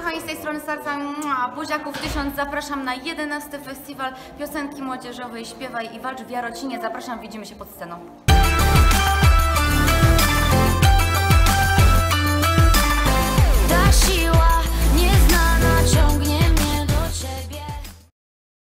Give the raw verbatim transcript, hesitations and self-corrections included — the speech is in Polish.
kochani, z tej strony serca buziaków tysiąc. Zapraszam na jedenasty Festiwal Piosenki Młodzieżowej Śpiewaj i Walcz w Jarocinie. Zapraszam, widzimy się pod sceną.